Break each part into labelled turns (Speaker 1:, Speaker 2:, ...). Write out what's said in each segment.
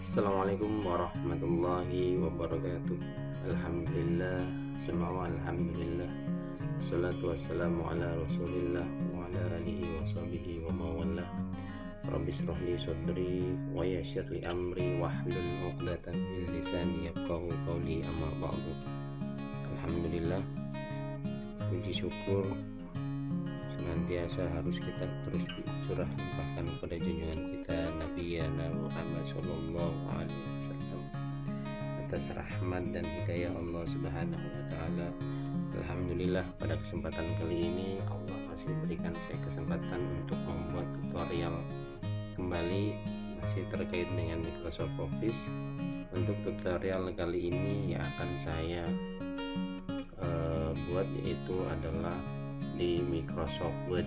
Speaker 1: Assalamualaikum warahmatullahi wabarakatuh. Alhamdulillah, semua alhamdulillah. Assalatu wassalamu ala rasulillah wa ala alihi wa sahbihi wa mawallah. Rabbi shrah li sadri wa yassir li amri wahlul 'uqdatam min lisani yafqahu qawli, amma ba'du. Alhamdulillah, puji syukur senantiasa harus kita terus curah limpahkan kepada junjungan kita Nabi Muhammad Sallallahu Alaihi Wasallam atas rahmat dan hidayah Allah Subhanahu Wa Taala. Alhamdulillah, pada kesempatan kali ini Allah masih berikan saya kesempatan untuk membuat tutorial kembali masih terkait dengan Microsoft Office. Untuk tutorial kali ini yang akan saya buat yaitu adalah di Microsoft Word.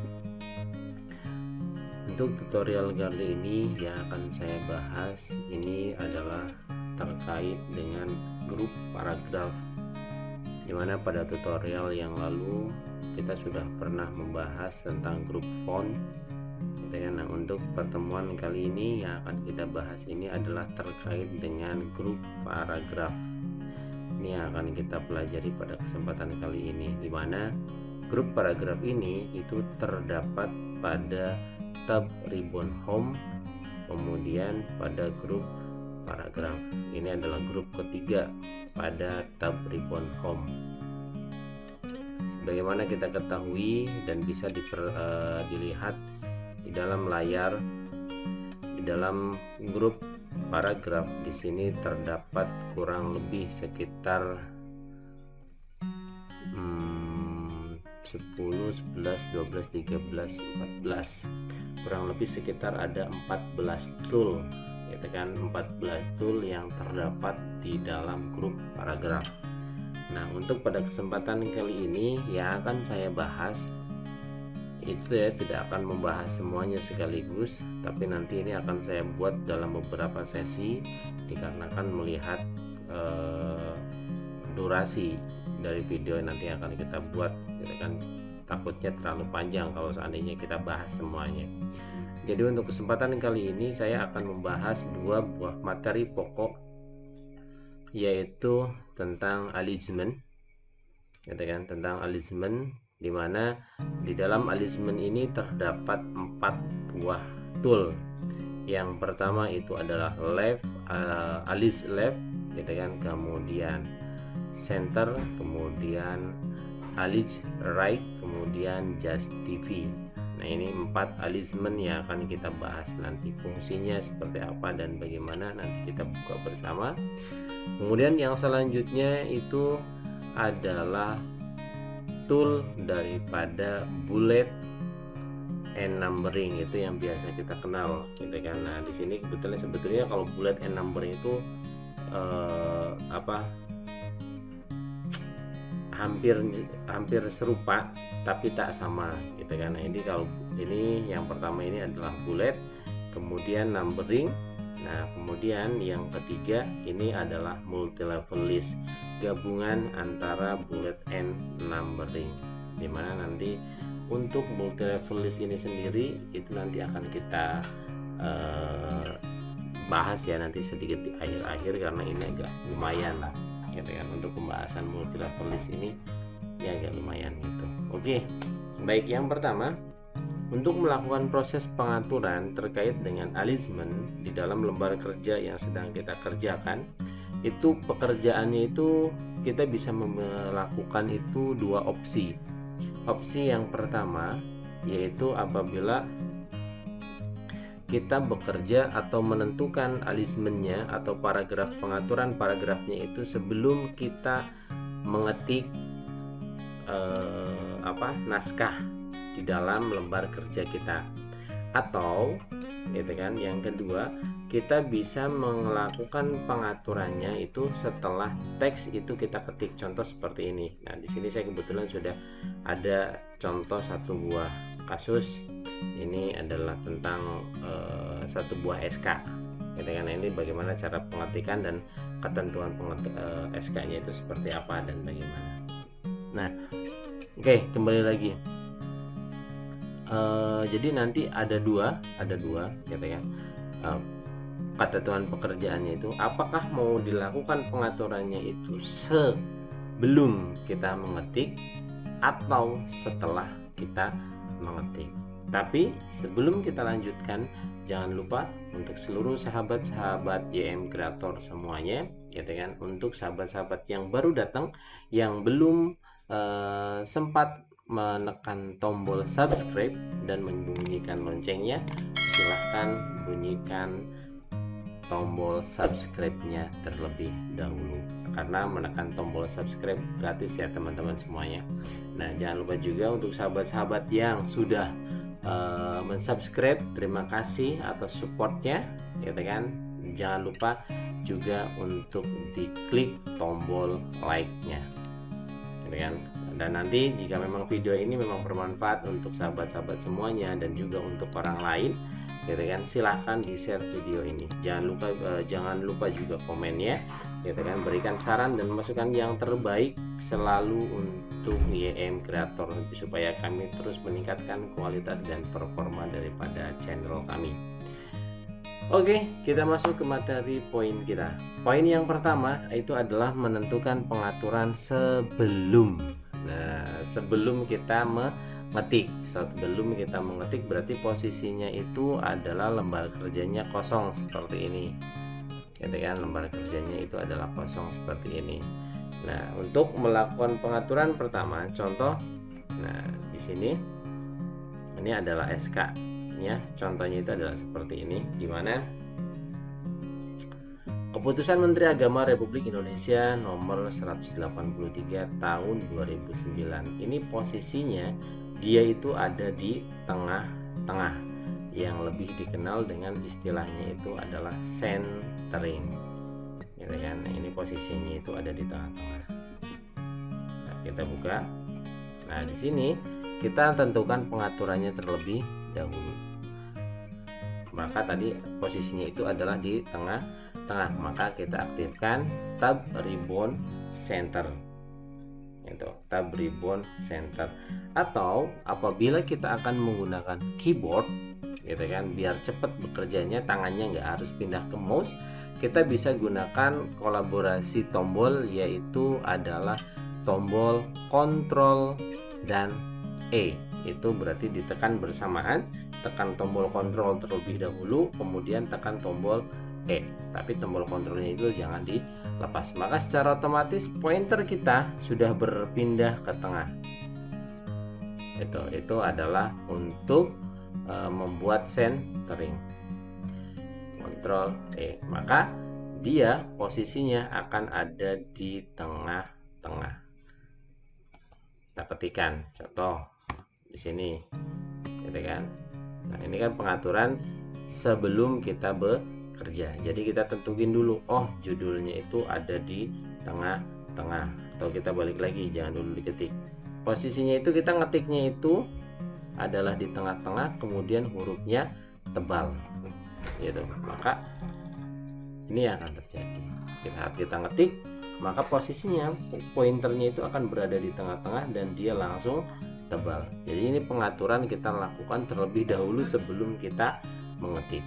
Speaker 1: Untuk tutorial kali ini yang akan saya bahas ini adalah terkait dengan grup paragraf, dimana pada tutorial yang lalu kita sudah pernah membahas tentang grup font gitu kan. Nah, untuk pertemuan kali ini yang akan kita bahas ini adalah terkait dengan grup paragraf. Ini yang akan kita pelajari pada kesempatan kali ini, dimana grup paragraf ini itu terdapat pada tab ribbon home, kemudian pada grup paragraf. Ini adalah grup ketiga pada tab ribbon home. Sebagaimana kita ketahui dan bisa dilihat di dalam layar, di dalam grup paragraf di sini terdapat kurang lebih sekitar 10, 11, 12, 13, 14, kurang lebih sekitar ada 14 tool gitu kan, 14 tool yang terdapat di dalam grup paragraf. Nah, untuk pada kesempatan kali ini yang akan saya bahas itu tidak akan membahas semuanya sekaligus, tapi nanti ini akan saya buat dalam beberapa sesi dikarenakan melihat durasi dari video yang nanti akan kita buat gitu kan, takutnya terlalu panjang kalau seandainya kita bahas semuanya. Jadi untuk kesempatan kali ini saya akan membahas dua buah materi pokok, yaitu tentang alignment gitu kan, tentang alignment, di mana di dalam alignment ini terdapat 4 buah tool. Yang pertama itu adalah left, align left gitu kan, kemudian center, kemudian align right, kemudian justify. Nah, ini 4 alignment yang akan kita bahas nanti, fungsinya seperti apa dan bagaimana nanti kita buka bersama. Kemudian yang selanjutnya itu adalah tool daripada bullet and numbering, itu yang biasa kita kenal gitu kan. Nah, di sini sebetulnya kalau bullet and numbering itu hampir serupa tapi tak sama gitu kan. Nah, ini kalau ini yang pertama ini adalah bullet, kemudian numbering. Nah, kemudian yang ketiga ini adalah multi level list, gabungan antara bullet and numbering, dimana nanti untuk multi level list ini sendiri itu nanti akan kita bahas ya nanti sedikit di akhir-akhir, karena ini agak lumayan lah gitu kan. Untuk pembahasan multi level list ini ya agak lumayan gitu. Oke, baik, yang pertama untuk melakukan proses pengaturan terkait dengan alignment di dalam lembar kerja yang sedang kita kerjakan, itu pekerjaannya itu kita bisa melakukan itu 2 opsi. Opsi yang pertama yaitu apabila kita bekerja atau menentukan alignmentnya atau paragraf, pengaturan paragrafnya itu sebelum kita mengetik naskah di dalam lembar kerja kita. Atau gitu kan, yang kedua kita bisa melakukan pengaturannya itu setelah teks itu kita ketik, contoh seperti ini. Nah, di sini saya kebetulan sudah ada contoh satu buah kasus. Ini adalah tentang satu buah SK gitu kan. Ini bagaimana cara pengetikan dan ketentuan SK-nya itu seperti apa dan bagaimana. Nah, oke, kembali lagi. Jadi nanti ada dua gitu ya. ketentuan pekerjaannya itu, apakah mau dilakukan pengaturannya itu sebelum kita mengetik atau setelah kita mengetik. Tapi sebelum kita lanjutkan, jangan lupa untuk seluruh sahabat-sahabat YM Creator semuanya, gitu kan, untuk sahabat-sahabat yang baru datang, yang belum sempat menekan tombol subscribe dan membunyikan loncengnya, silahkan bunyikan tombol subscribe-nya terlebih dahulu, karena menekan tombol subscribe gratis ya teman-teman semuanya. Nah, jangan lupa juga untuk sahabat-sahabat yang sudah mensubscribe, terima kasih atas supportnya, gitu kan. Jangan lupa juga untuk diklik tombol like-nya, gitu kan. Dan nanti jika memang video ini memang bermanfaat untuk sahabat-sahabat semuanya dan juga untuk orang lain, gitu kan, silahkan di share video ini. Jangan lupa juga komennya, gitu kan, berikan saran dan masukan yang terbaik selalu untuk YM Creator supaya kami terus meningkatkan kualitas dan performa daripada channel kami. Oke, kita masuk ke materi poin kita. Poin yang pertama itu adalah menentukan pengaturan sebelum. Nah, sebelum kita mengetik. Sebelum kita mengetik berarti posisinya itu adalah lembar kerjanya kosong seperti ini. Gitu kan, lembar kerjanya itu adalah kosong seperti ini. Nah, untuk melakukan pengaturan pertama, contoh, nah di sini ini adalah SK ya. Contohnya itu adalah seperti ini, di mana Keputusan Menteri Agama Republik Indonesia nomor 183 tahun 2009. Ini posisinya dia itu ada di tengah-tengah, yang lebih dikenal dengan istilahnya itu adalah centering, gitu kan. Nah, ini posisinya itu ada di tengah-tengah. Nah, kita buka. Nah, di sini kita tentukan pengaturannya terlebih dahulu. Maka tadi posisinya itu adalah di tengah-tengah, maka kita aktifkan tab ribbon center. Itu tab ribbon center. Atau apabila kita akan menggunakan keyboard, gitu kan, biar cepat bekerjanya, tangannya nggak harus pindah ke mouse, kita bisa gunakan kolaborasi tombol, yaitu adalah tombol Ctrl dan E. Itu berarti ditekan bersamaan, tekan tombol Ctrl terlebih dahulu, kemudian tekan tombol E. Tapi tombol kontrolnya itu jangan dilepas, maka secara otomatis pointer kita sudah berpindah ke tengah. Itu adalah untuk membuat centering. Ctrl E, maka dia posisinya akan ada di tengah-tengah. Kita ketikkan contoh di sini, gitu kan. Nah, ini kan pengaturan sebelum kita bekerja. Jadi kita tentuin dulu, oh judulnya itu ada di tengah-tengah, atau kita balik lagi, jangan dulu diketik. Posisinya itu kita ngetiknya itu adalah di tengah-tengah, kemudian hurufnya tebal, gitu. Maka ini yang akan terjadi. Saat kita ngetik, maka posisinya pointernya itu akan berada di tengah-tengah dan dia langsung tebal. Jadi ini pengaturan kita lakukan terlebih dahulu sebelum kita mengetik.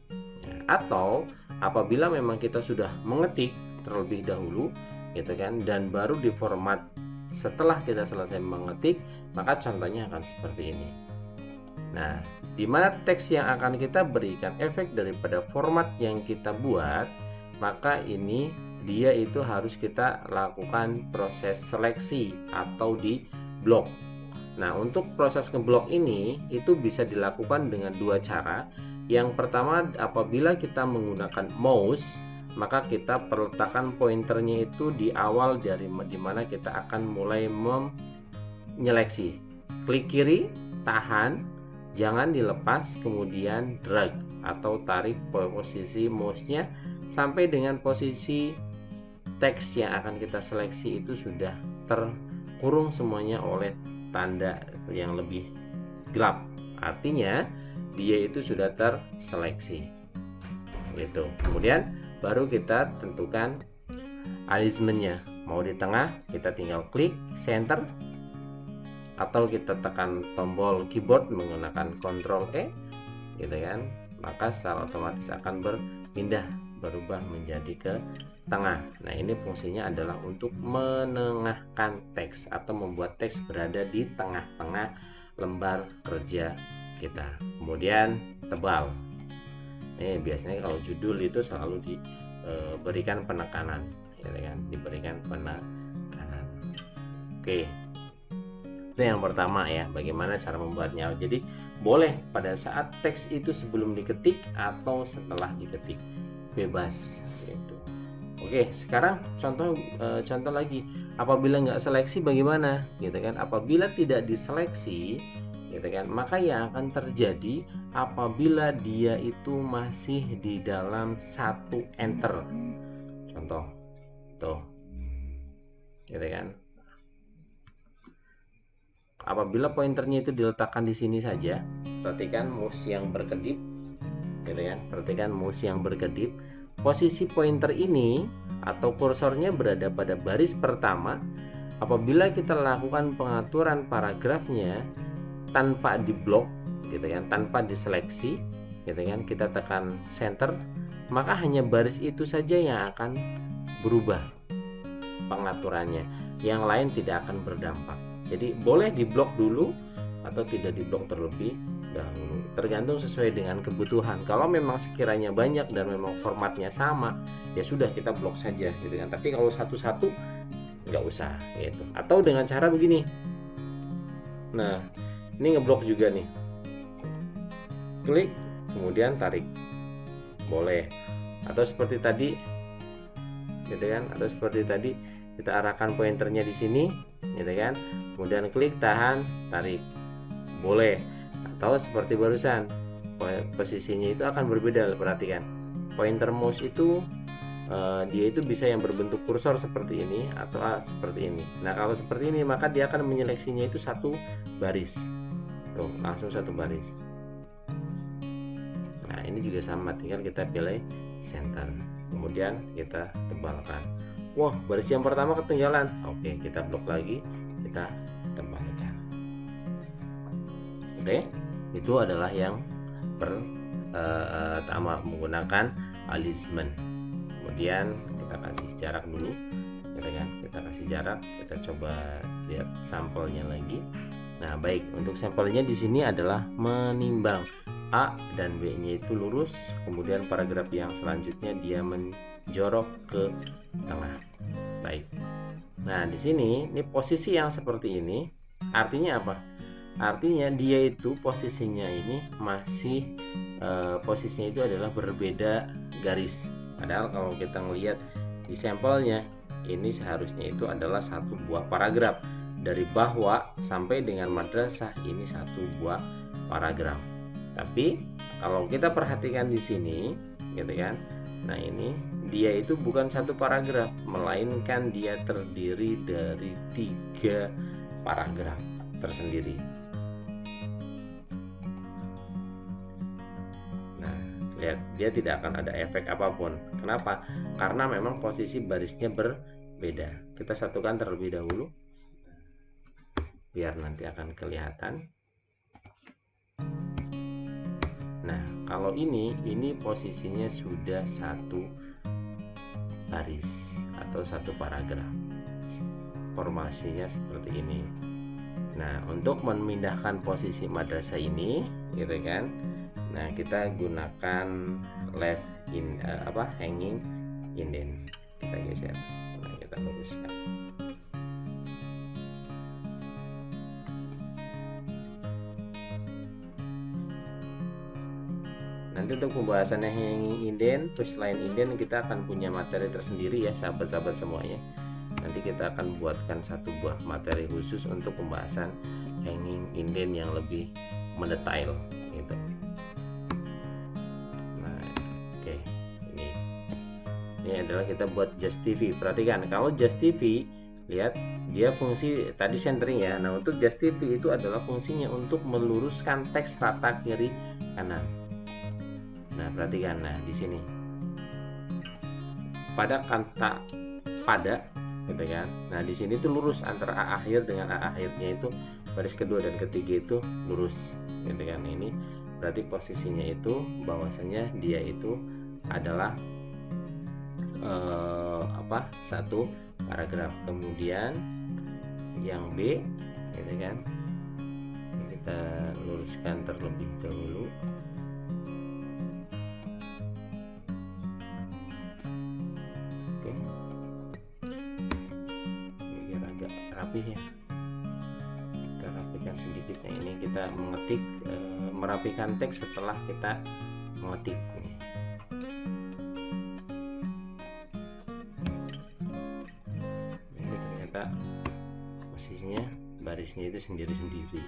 Speaker 1: Atau apabila memang kita sudah mengetik terlebih dahulu, gitu kan, dan baru diformat setelah kita selesai mengetik, maka contohnya akan seperti ini. Nah, di mana teks yang akan kita berikan efek daripada format yang kita buat, maka ini dia itu harus kita lakukan proses seleksi atau di blok. Nah, untuk proses ngeblok ini itu bisa dilakukan dengan dua cara. Yang pertama, apabila kita menggunakan mouse, maka kita perletakkan pointernya itu di awal dari dimana kita akan mulai menyeleksi. Klik kiri, tahan, jangan dilepas, kemudian drag atau tarik posisi mouse-nya sampai dengan posisi teks yang akan kita seleksi itu sudah terkurung semuanya oleh tanda yang lebih gelap. Artinya dia itu sudah terseleksi, gitu. Kemudian baru kita tentukan alignmentnya, mau di tengah, kita tinggal klik center, atau kita tekan tombol keyboard menggunakan Ctrl E, gitu kan, maka secara otomatis akan berpindah pindah berubah menjadi ke tengah. Nah, ini fungsinya adalah untuk menengahkan teks atau membuat teks berada di tengah-tengah lembar kerja kita. Kemudian tebal. Ini biasanya kalau judul itu selalu diberikan penekanan, ya kan? Diberikan penekanan. Oke. Itu yang pertama ya, bagaimana cara membuatnya. Jadi boleh pada saat teks itu sebelum diketik atau setelah diketik, bebas gitu. Oke, sekarang contoh lagi, apabila nggak seleksi bagaimana gitu kan. Apabila tidak diseleksi gitu kan, maka yang akan terjadi apabila dia itu masih di dalam satu enter. Contoh tuh gitu kan, apabila pointernya itu diletakkan di sini saja, perhatikan mouse yang berkedip, gitu kan? Perhatikan mouse yang berkedip. Posisi pointer ini atau kursornya berada pada baris pertama. Apabila kita lakukan pengaturan paragrafnya tanpa diblok, gitu kan? Tanpa diseleksi, gitu kan? Kita tekan center, maka hanya baris itu saja yang akan berubah pengaturannya. Yang lain tidak akan berdampak. Jadi boleh diblok dulu atau tidak diblok terlebih dahulu, tergantung sesuai dengan kebutuhan. Kalau memang sekiranya banyak dan memang formatnya sama, ya sudah kita blok saja gitu kan. Tapi kalau satu-satu nggak usah gitu. Atau dengan cara begini. Nah, ini ngeblok juga nih. Klik, kemudian tarik. Boleh. Atau seperti tadi gitu kan, atau seperti tadi kita arahkan pointernya di sini gitu kan, kemudian klik, tahan, tarik, boleh. Atau seperti barusan, posisinya itu akan berbeda. Perhatikan, pointer mouse itu dia itu bisa yang berbentuk kursor seperti ini atau seperti ini. Nah, kalau seperti ini maka dia akan menyeleksinya itu satu baris, tuh langsung satu baris. Nah, ini juga sama, tinggal kita pilih center, kemudian kita tebalkan. Wah, baris yang pertama ketinggalan. Oke, kita blok lagi, kita tebalkan. Oke, itu adalah yang pertama, menggunakan alignment. Kemudian kita kasih jarak dulu, gitu kan? Kita kasih jarak, kita coba lihat sampelnya lagi. Nah, baik, untuk sampelnya di sini adalah menimbang A dan B-nya itu lurus, kemudian paragraf yang selanjutnya dia menjorok ke tengah. Baik. Nah, di sini ini posisi yang seperti ini artinya apa? Artinya dia itu posisinya ini masih posisinya itu adalah berbeda garis. Padahal kalau kita melihat di sampelnya ini seharusnya itu adalah satu buah paragraf, dari bahwa sampai dengan madrasah ini satu buah paragraf. Tapi kalau kita perhatikan di sini gitu kan, nah ini dia itu bukan satu paragraf, melainkan dia terdiri dari 3 paragraf tersendiri. Nah, lihat, dia tidak akan ada efek apapun. Kenapa? Karena memang posisi barisnya berbeda. Kita satukan terlebih dahulu biar nanti akan kelihatan. Nah, kalau ini posisinya sudah satu baris atau satu paragraf. Formasinya seperti ini. Nah, untuk memindahkan posisi madrasah ini, gitu kan? Nah, kita gunakan left hanging indent. Kita geser. Nah, kita luruskan. Nanti untuk pembahasannya hanging indent, pushline indent, kita akan punya materi tersendiri ya sahabat-sahabat semuanya. Nanti kita akan buatkan satu buah materi khusus untuk pembahasan hanging indent yang lebih mendetail gitu. Nah, oke, ini adalah kita buat Just TV. Perhatikan, kalau Just TV, lihat dia fungsi tadi centering ya. Nah, untuk Just TV itu adalah fungsinya untuk meluruskan teks rata kiri kanan. Nah, perhatikan, nah di sini pada kata pada, gitu kan. Nah, di sini tuh lurus antara A akhir dengan A akhirnya itu baris kedua dan ketiga itu lurus, gitu kan. Ini berarti posisinya itu bahwasanya dia itu adalah satu paragraf. Kemudian yang B, gitu kan, kita luruskan terlebih dahulu. Oke, biar agak rapih ya, kita rapikan sedikit. Nah, ini kita mengetik, merapikan teks setelah kita mengetik. Ini ternyata posisinya barisnya itu sendiri-sendiri.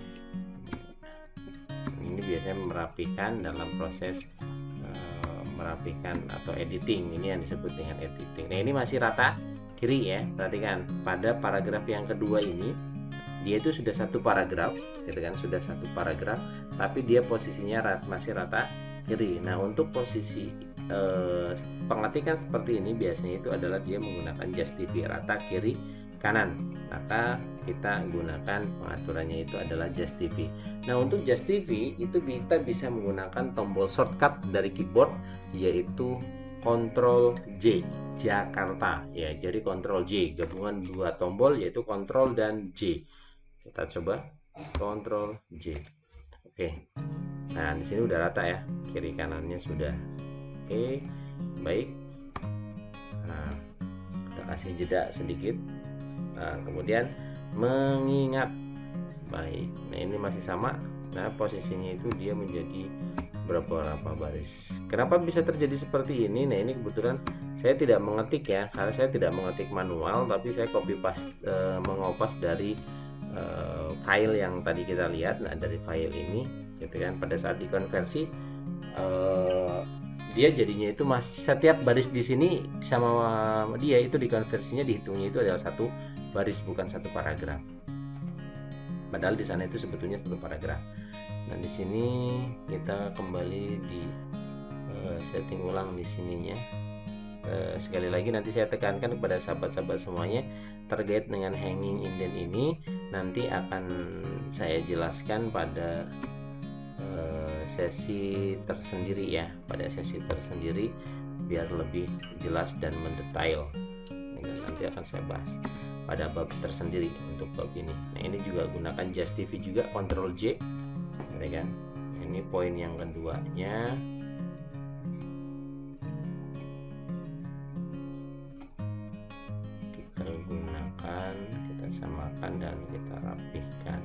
Speaker 1: Ini biasanya merapikan dalam proses merapikan atau editing. Ini yang disebut dengan editing. Nah, ini masih rata kiri ya, perhatikan pada paragraf yang kedua ini dia itu sudah satu paragraf, gitu kan, sudah satu paragraf, tapi dia posisinya masih rata kiri. Nah, untuk posisi pengetikan seperti ini biasanya itu adalah dia menggunakan JustTV rata kiri kanan, maka kita gunakan pengaturannya itu adalah JustTV. Nah, untuk JustTV itu kita bisa menggunakan tombol shortcut dari keyboard, yaitu Ctrl J, Jakarta ya. Jadi Ctrl J gabungan dua tombol, yaitu Ctrl dan J. Kita coba Ctrl J. Oke. Nah, di sini udah rata ya, kiri kanannya sudah. Oke, baik. Nah, kita kasih jeda sedikit. Nah, kemudian mengingat, baik. Nah, ini masih sama. Nah, posisinya itu dia menjadi beberapa baris. Kenapa bisa terjadi seperti ini? Nah, ini kebetulan saya tidak mengetik ya, karena saya tidak mengetik manual, tapi saya copy paste, mengopas dari file yang tadi kita lihat. Nah, dari file ini, gitu kan, pada saat dikonversi dia jadinya itu setiap baris di sini sama dia itu dikonversinya, dihitungnya itu adalah satu baris, bukan satu paragraf. Padahal di sana itu sebetulnya satu paragraf. Nah, di sini kita kembali di setting ulang di sininya. Sekali lagi nanti saya tekankan kepada sahabat-sahabat semuanya terkait dengan hanging indent ini nanti akan saya jelaskan pada sesi tersendiri ya, pada sesi tersendiri biar lebih jelas dan mendetail. Nanti akan saya bahas pada bab tersendiri untuk bab ini. Nah, ini juga gunakan JustTV juga, Ctrl J, ya kan. Ini poin yang keduanya. Kita gunakan, kita samakan dan kita rapihkan.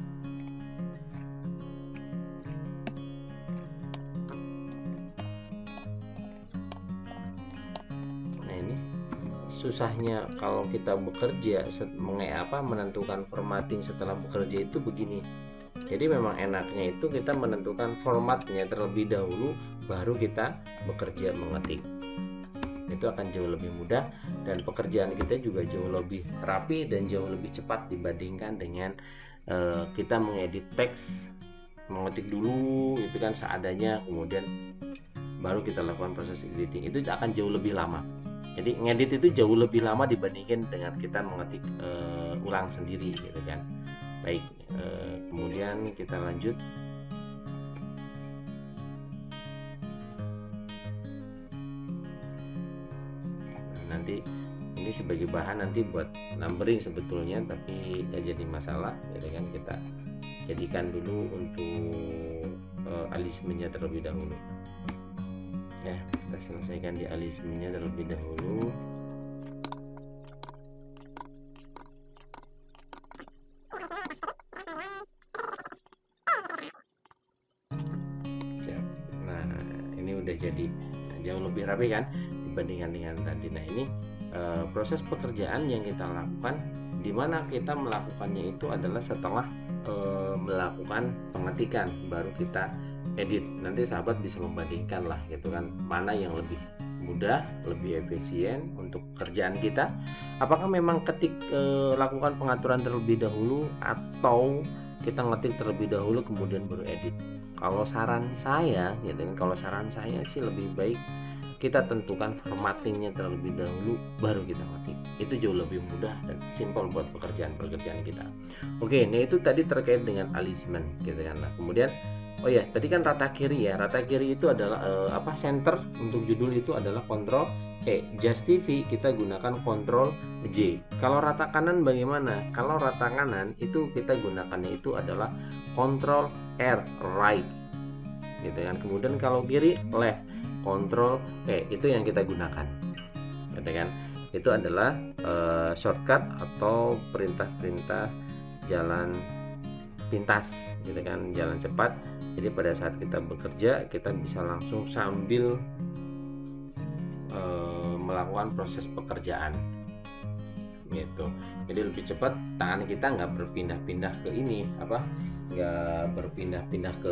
Speaker 1: Susahnya kalau kita bekerja menentukan formatting setelah bekerja itu begini. Jadi memang enaknya itu kita menentukan formatnya terlebih dahulu, baru kita bekerja mengetik. Itu akan jauh lebih mudah dan pekerjaan kita juga jauh lebih rapi dan jauh lebih cepat dibandingkan dengan kita mengedit teks, mengetik dulu itu kan seadanya, kemudian baru kita lakukan proses editing. Itu akan jauh lebih lama. Jadi ngedit itu jauh lebih lama dibandingkan dengan kita mengetik ulang sendiri, gitu kan. Baik, kemudian kita lanjut. Nanti ini sebagai bahan nanti buat numbering sebetulnya, tapi tidak jadi masalah, gitu kan. Kita jadikan dulu untuk alismenya terlebih dahulu. Ya, kita selesaikan di alismenya terlebih dahulu. Nah, ini udah jadi jauh lebih rapi kan dibandingkan dengan tadi. Nah, ini proses pekerjaan yang kita lakukan, di mana kita melakukannya itu adalah setelah melakukan pengetikan, baru kita edit. Nanti sahabat bisa membandingkan lah, gitu kan, mana yang lebih mudah, lebih efisien untuk kerjaan kita. Apakah memang lakukan pengaturan terlebih dahulu atau kita ngetik terlebih dahulu kemudian baru edit? Kalau saran saya, gitu kan, kalau saran saya sih lebih baik kita tentukan formattingnya terlebih dahulu baru kita ngetik. Itu jauh lebih mudah dan simpel buat pekerjaan kita. Oke, nah itu tadi terkait dengan alismen, gitu kan. Nah, kemudian Oh ya, tadi kan rata kiri ya. Rata kiri itu adalah center untuk judul itu adalah Ctrl E. Just TV kita gunakan Ctrl J. Kalau rata kanan bagaimana? Kalau rata kanan itu kita gunakannya itu adalah Ctrl R, right. Gitu kan. Kemudian kalau kiri left, Ctrl E. Itu yang kita gunakan. Gitu kan. Itu adalah shortcut atau perintah-perintah jalan pintas, gitu kan, jalan cepat. Jadi pada saat kita bekerja kita bisa langsung sambil melakukan proses pekerjaan gitu. Jadi lebih cepat, tangan kita nggak berpindah-pindah ke ini nggak berpindah-pindah ke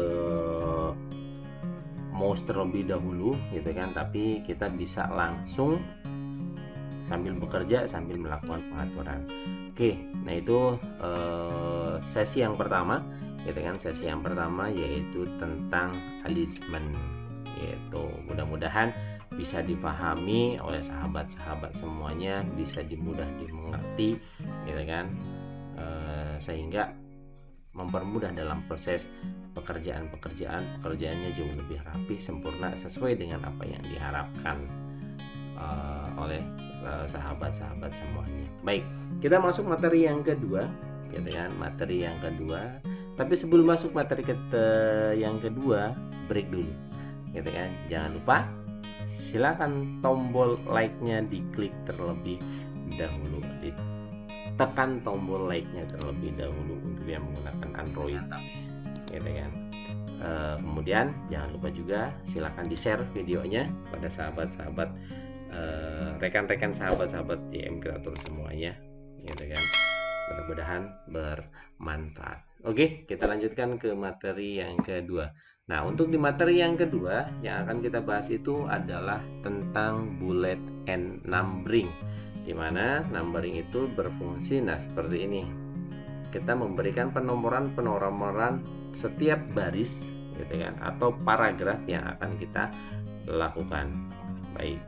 Speaker 1: mouse terlebih dahulu, gitu kan, tapi kita bisa langsung sambil bekerja sambil melakukan pengaturan. Oke, nah itu sesi yang pertama, gitu kan. Sesi yang pertama yaitu tentang alignment, gitu. Mudah-mudahan bisa dipahami oleh sahabat-sahabat semuanya, bisa mudah dimengerti, gitu kan, sehingga mempermudah dalam proses pekerjaannya jauh lebih rapi, sempurna, sesuai dengan apa yang diharapkan oleh sahabat-sahabat semuanya. Baik, kita masuk materi yang kedua, gitu kan, materi yang kedua. Tapi sebelum masuk materi yang kedua, break dulu, gitu kan. Jangan lupa silakan tombol like-nya diklik terlebih dahulu, ditekan tombol like-nya terlebih dahulu untuk yang menggunakan Android, gitu kan. Kemudian jangan lupa juga silakan di-share videonya pada sahabat-sahabat, rekan-rekan sahabat-sahabat JM Creator semuanya, gitu kan. Mudah-mudahan bermanfaat. Oke, kita lanjutkan ke materi yang kedua. Nah, untuk di materi yang kedua yang akan kita bahas itu adalah tentang bullet and numbering, di mana numbering itu berfungsi seperti ini. Kita memberikan penomoran setiap baris, gitu kan, atau paragraf yang akan kita lakukan. Baik.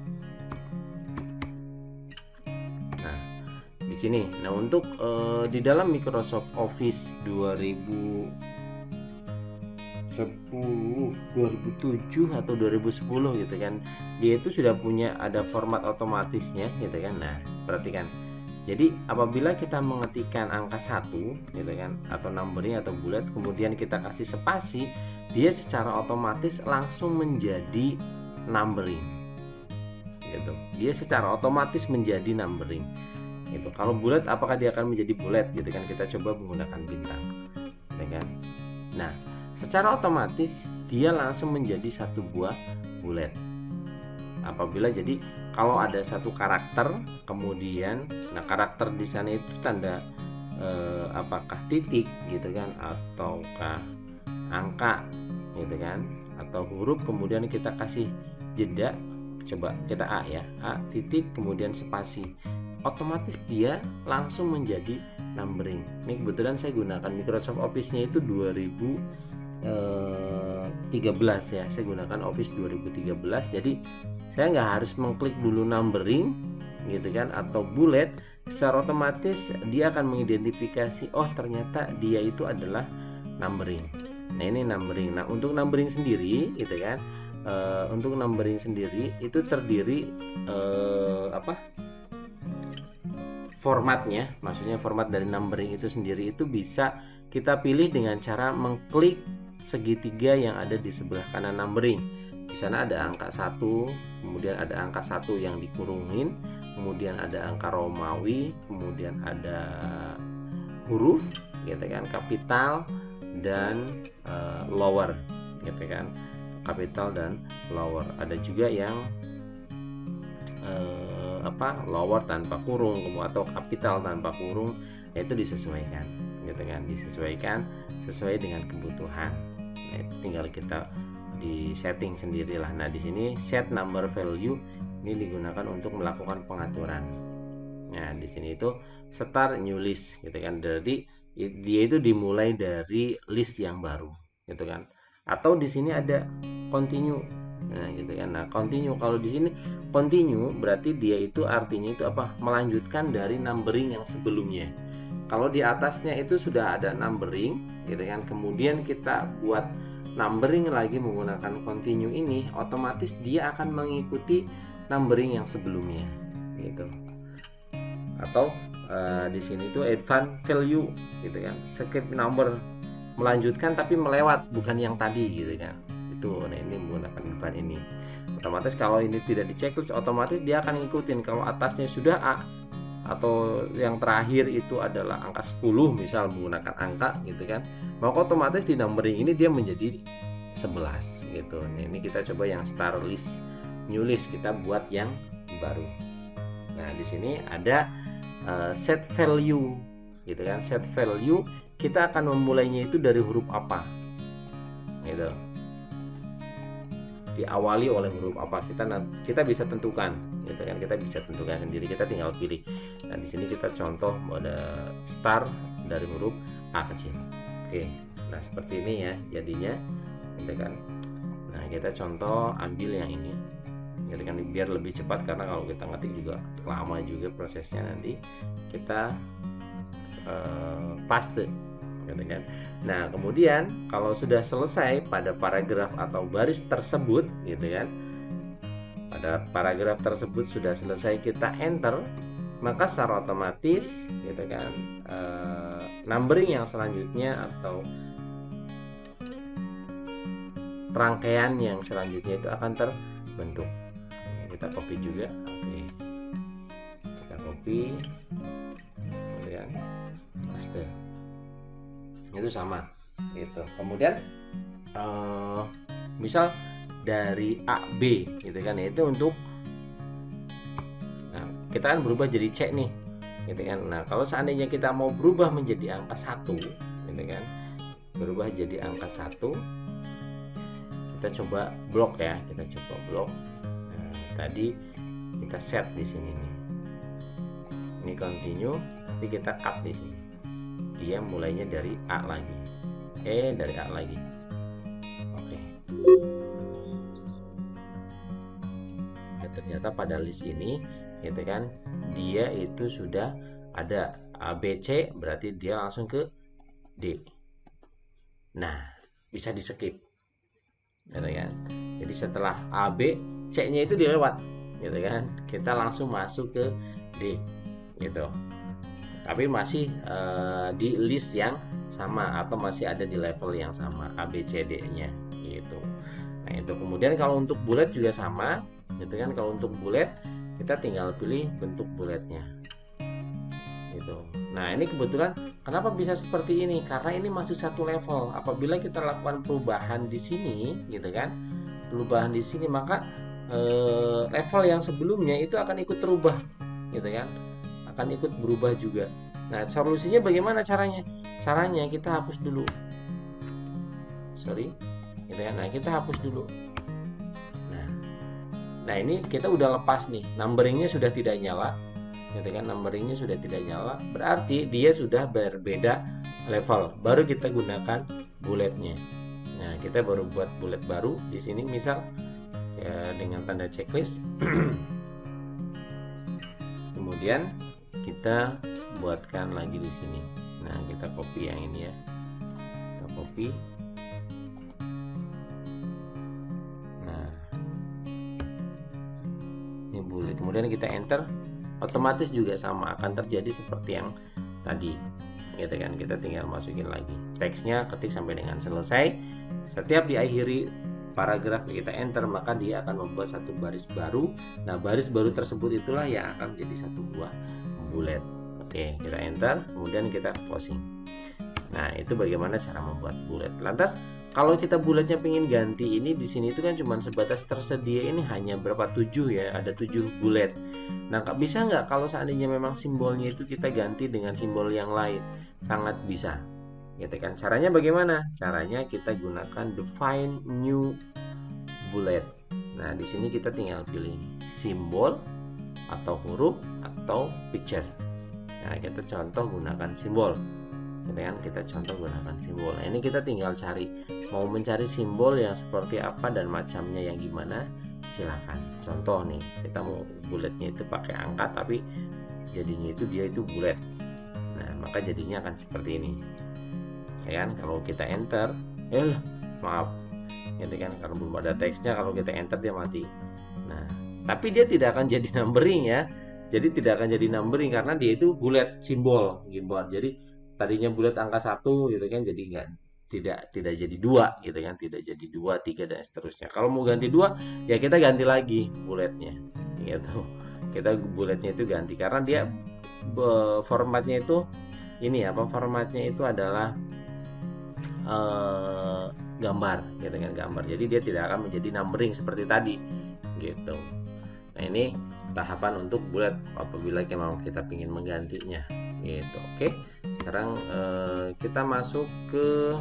Speaker 1: Nah, di sini. Nah, untuk di dalam Microsoft Office 2007 atau 2010, gitu kan, dia itu sudah punya ada format otomatisnya, gitu kan. Nah, perhatikan. Jadi apabila kita mengetikkan angka 1, gitu kan, atau numbering atau bullet, kemudian kita kasih spasi, dia secara otomatis langsung menjadi numbering, gitu. Dia secara otomatis menjadi numbering, gitu. Kalau bullet, apakah dia akan menjadi bullet, gitu kan? Kita coba menggunakan bintang, gitu kan. Nah, secara otomatis dia langsung menjadi satu buah bullet. Apabila jadi kalau ada satu karakter, kemudian karakter di sana itu tanda apakah titik, gitu kan, ataukah angka, gitu kan, atau huruf, kemudian kita kasih jeda, coba kita A ya, A titik kemudian spasi, otomatis dia langsung menjadi numbering. Ini kebetulan saya gunakan Microsoft Office-nya itu 2013 ya, saya gunakan Office 2013, jadi saya nggak harus mengklik dulu numbering, gitu kan, atau bullet. Secara otomatis dia akan mengidentifikasi, oh ternyata dia itu adalah numbering. Nah, ini numbering. Nah, untuk numbering sendiri, gitu kan, untuk numbering sendiri itu terdiri formatnya, maksudnya format dari numbering itu sendiri itu bisa kita pilih dengan cara mengklik segitiga yang ada di sebelah kanan numbering. Di sana ada angka 1, kemudian ada angka 1 yang dikurungin, kemudian ada angka Romawi, kemudian ada huruf, gitu kan, kapital dan lower, gitu kan, kapital dan lower. Ada juga yang lower tanpa kurung atau kapital tanpa kurung, itu disesuaikan, gitu kan, disesuaikan sesuai dengan kebutuhan. Nah, itu tinggal kita di setting sendirilah. Nah, di sini set number value ini digunakan untuk melakukan pengaturan. Nah, di sini itu start new list, gitu kan. Jadi dia itu dimulai dari list yang baru, gitu kan. Atau di sini ada continue. Nah, gitu kan. Nah, continue, kalau di sini continue berarti dia itu artinya itu apa? Melanjutkan dari numbering yang sebelumnya. Kalau di atasnya itu sudah ada numbering, gitu kan. Kemudian kita buat numbering lagi menggunakan continue ini, otomatis dia akan mengikuti numbering yang sebelumnya gitu. Atau di sini tuh advance value gitu kan, skip number, melanjutkan tapi melewat, bukan yang tadi gitu kan. Itu nah ini menggunakan advance ini. Otomatis kalau ini tidak di checklist, otomatis dia akan ngikutin. Kalau atasnya sudah A atau yang terakhir itu adalah angka 10 misal menggunakan angka gitu kan, maka otomatis di numbering ini dia menjadi 11 gitu. Nah, ini kita coba yang start list, new list, kita buat yang baru. Nah di sini ada set value gitu kan. Set value kita akan memulainya itu dari huruf apa gitu, diawali oleh huruf apa, kita bisa tentukan gitu kan, kita bisa tentukan sendiri, kita tinggal pilih. Nah di sini kita contoh pada start dari huruf A kecil. Oke, nah seperti ini ya jadinya gitu kan. Nah kita contoh ambil yang ini gitu kan, biar lebih cepat, karena kalau kita ngetik juga lama juga prosesnya. Nanti kita paste gitu kan. Nah kemudian kalau sudah selesai pada paragraf atau baris tersebut gitu kan, pada paragraf tersebut sudah selesai, kita enter, maka secara otomatis gitu kan numbering yang selanjutnya atau rangkaian yang selanjutnya itu akan terbentuk. Kita copy juga. Oke, kita copy kemudian paste, itu sama gitu. Kemudian misal dari A B gitu kan, itu untuk kita kan berubah jadi C nih gitu kan. Nah kalau seandainya kita mau berubah menjadi angka 1 gitu kan, berubah jadi angka 1, kita coba blok ya, kita coba blok. Nah, tadi kita set di sini nih, ini continue, tapi kita cut di sini, dia mulainya dari A lagi, dari A lagi. Oke. Nah, ternyata pada list ini gitu kan, dia itu sudah ada A B C, berarti dia langsung ke D. Nah bisa di skip gitu kan. Jadi setelah A B C nya itu dilewat gitu kan, kita langsung masuk ke D gitu, tapi masih di list yang sama atau masih ada di level yang sama A B C D nya gitu. Nah itu kemudian kalau untuk bullet juga sama gitu kan. Kalau untuk bullet kita tinggal pilih bentuk bulletnya gitu. Nah ini kebetulan kenapa bisa seperti ini, karena ini masih satu level. Apabila kita lakukan perubahan di sini gitu kan, perubahan di sini, maka level yang sebelumnya itu akan ikut terubah gitu kan, akan ikut berubah juga. Nah solusinya bagaimana caranya? Caranya kita hapus dulu, gitu kan. Nah kita hapus dulu. Nah ini kita udah lepas nih, numberingnya sudah tidak nyala gitu kan, numberingnya sudah tidak nyala, berarti dia sudah berbeda level. Baru kita gunakan bulletnya. Nah kita baru buat bullet baru di sini, misal ya dengan tanda checklist. Kemudian kita buatkan lagi di sini. Nah kita copy yang ini ya, kita copy. Bullet, kemudian kita enter, otomatis juga sama akan terjadi seperti yang tadi gitu kan. Kita tinggal masukin lagi teksnya, ketik sampai dengan selesai. Setiap diakhiri paragraf kita enter, maka dia akan membuat satu baris baru. Nah baris baru tersebut itulah yang akan menjadi satu buah bullet. Oke, kita enter, kemudian kita closing. Nah itu bagaimana cara membuat bullet. Lantas kalau kita bulletnya pengen ganti, ini di sini itu kan cuma sebatas tersedia ini hanya berapa, 7 ya, ada 7 bullet. Nah bisa nggak kalau seandainya memang simbolnya itu kita ganti dengan simbol yang lain? Sangat bisa gitu kan. Caranya bagaimana? Caranya kita gunakan define new bullet. Nah di sini kita tinggal pilih simbol atau huruf atau picture. Nah kita contoh gunakan simbol. Kita contoh gunakan simbol. Nah, ini kita tinggal cari, mau mencari simbol yang seperti apa dan macamnya yang gimana, silahkan. Contoh nih, kita mau bulletnya itu pakai angka, tapi jadinya itu dia itu bullet. Nah maka jadinya akan seperti ini ya kan. Kalau kita enter, maaf, gitu kan, kalau belum ada teksnya, kalau kita enter dia mati. Nah, tapi dia tidak akan jadi numbering ya. Jadi tidak akan jadi numbering karena dia itu bullet simbol keyboard. Jadi tadinya bullet angka 1 gitu kan, jadi enggak, tidak jadi 2 gitu kan, tidak jadi 2, 3 dan seterusnya. Kalau mau ganti 2 ya kita ganti lagi bulletnya gitu. Kita bulletnya itu ganti karena dia formatnya itu ini apa, formatnya itu adalah gambar gitu kan, gambar. Jadi dia tidak akan menjadi numbering seperti tadi gitu. Nah, ini tahapan untuk bullet apabila mau kita ingin menggantinya gitu. Oke, sekarang kita masuk ke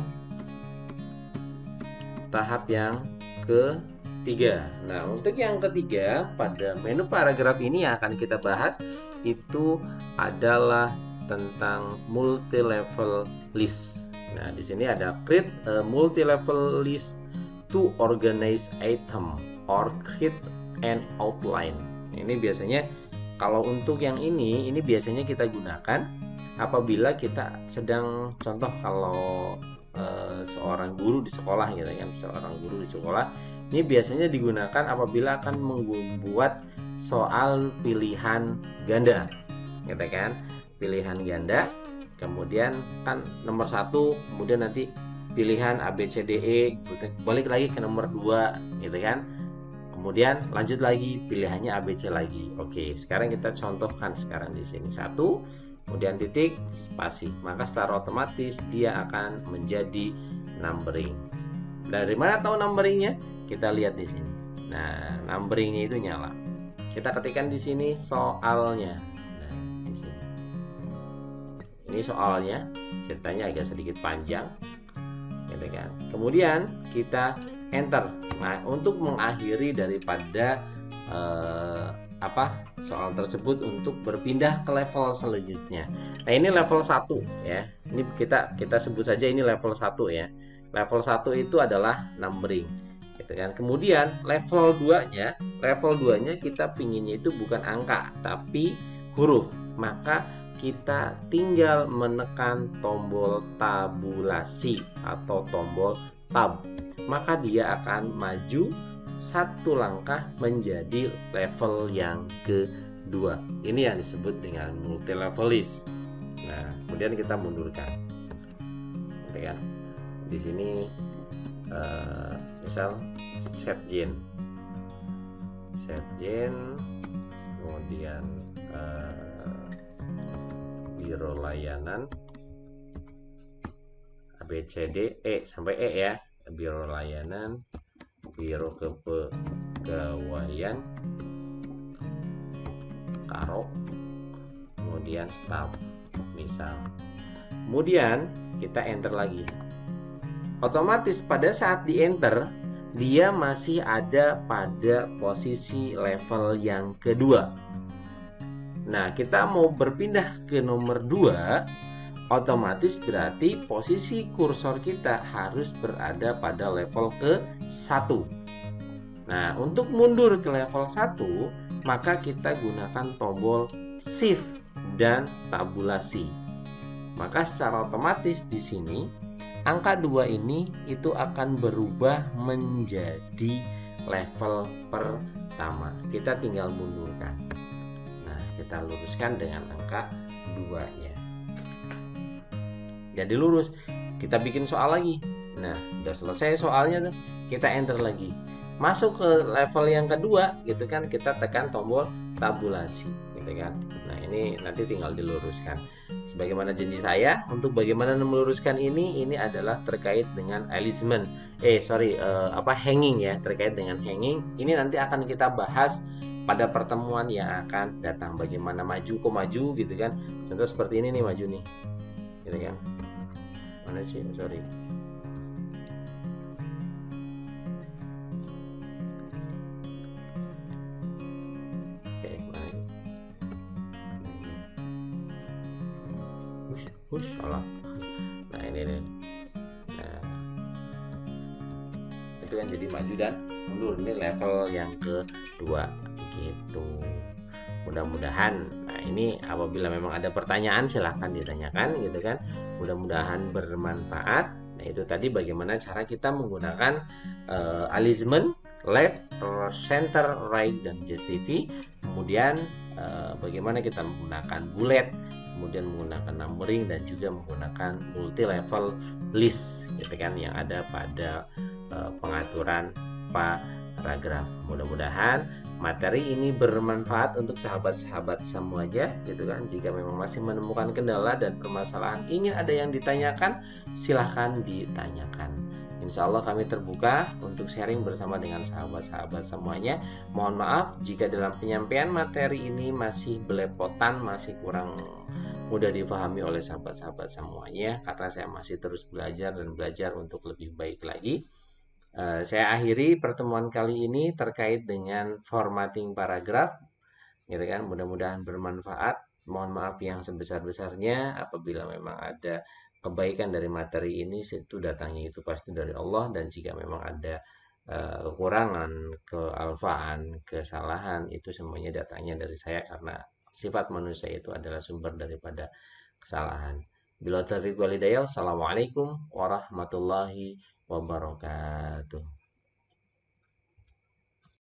Speaker 1: tahap yang ketiga. Nah, untuk yang ketiga pada menu paragraf ini yang akan kita bahas itu adalah tentang multi level list. Nah, di sini ada create a multi level list to organize item or create an outline. Ini biasanya kalau untuk yang ini biasanya kita gunakan apabila kita sedang, contoh kalau seorang guru di sekolah gitu kan, seorang guru di sekolah ini biasanya digunakan apabila akan membuat soal pilihan ganda gitu kan, pilihan ganda, kemudian kan nomor 1, kemudian nanti pilihan A B C D E, balik lagi ke nomor 2 gitu kan, kemudian lanjut lagi pilihannya A B C lagi. Oke, sekarang kita contohkan sekarang di sini 1, kemudian titik, spasi, maka secara otomatis dia akan menjadi numbering. Dari mana tahu numberingnya? Kita lihat di sini. Nah, numberingnya itu nyala. Kita ketikkan di sini soalnya. Nah, di sini. Ini soalnya, ceritanya agak sedikit panjang, gitu kan. Kemudian kita enter. Nah, untuk mengakhiri daripada soal tersebut untuk berpindah ke level selanjutnya. Nah, ini level 1 ya. Ini kita sebut saja ini level 1 ya. Level 1 itu adalah numbering gitu kan. Kemudian level 2-nya kita pinginnya itu bukan angka tapi huruf. Maka kita tinggal menekan tombol tabulasi atau tombol tab. Maka dia akan maju 1 langkah menjadi level yang kedua. Ini yang disebut dengan multi level list. Nah, kemudian kita mundurkan. Gitu kan. Di sini misal set gen, kemudian biro layanan ABCD sampai E ya, biro layanan, biro kepegawaian, karo, kemudian staf misal. Kemudian kita enter lagi. Otomatis pada saat di enter dia masih ada pada posisi level yang kedua. Nah, kita mau berpindah ke nomor 2, otomatis berarti posisi kursor kita harus berada pada level ke-1. Nah, untuk mundur ke level 1, maka kita gunakan tombol shift dan tabulasi. Maka secara otomatis di sini angka 2 ini itu akan berubah menjadi level pertama. Kita tinggal mundurkan. Nah, kita luruskan dengan angka 2-nya. Jadi lurus. Kita bikin soal lagi. Nah, udah selesai soalnya tuh. Kita enter lagi. Masuk ke level yang kedua gitu kan, kita tekan tombol tabulasi gitu kan. Nah, ini nanti tinggal diluruskan. Sebagaimana janji saya untuk bagaimana meluruskan ini adalah terkait dengan alignment. Hanging ya, terkait dengan hanging. Ini nanti akan kita bahas pada pertemuan yang akan datang. Bagaimana maju kok maju gitu kan. Contoh seperti ini nih, maju nih. Gitu kan. Mana sih? Sorry. Salah. Nah, ini nih. Nah, itu kan jadi maju dan mundur. Ini level yang kedua gitu. Mudah-mudahan, nah ini apabila memang ada pertanyaan silahkan ditanyakan gitu kan. Mudah-mudahan bermanfaat. Nah, itu tadi bagaimana cara kita menggunakan alignment, left, center, right, dan JTV. Kemudian bagaimana kita menggunakan bullet, kemudian menggunakan numbering, dan juga menggunakan multi level list gitu kan, yang ada pada pengaturan paragraf. Mudah-mudahan materi ini bermanfaat untuk sahabat-sahabat semuanya gitu kan. Jika memang masih menemukan kendala dan permasalahan, ingin ada yang ditanyakan, silahkan ditanyakan. Insya Allah kami terbuka untuk sharing bersama dengan sahabat-sahabat semuanya. Mohon maaf jika dalam penyampaian materi ini masih belepotan, masih kurang mudah difahami oleh sahabat-sahabat semuanya, karena saya masih terus belajar dan belajar untuk lebih baik lagi. Saya akhiri pertemuan kali ini terkait dengan formatting paragraf, gitu kan. Mudah-mudahan bermanfaat. Mohon maaf yang sebesar-besarnya apabila memang ada kebaikan dari materi ini, itu datangnya itu pasti dari Allah, dan jika memang ada kekurangan, kealfaan, kesalahan, itu semuanya datangnya dari saya, karena sifat manusia itu adalah sumber daripada kesalahan. Bila taufiq wal hidayah. Assalamualaikum warahmatullahi wabarakatuh.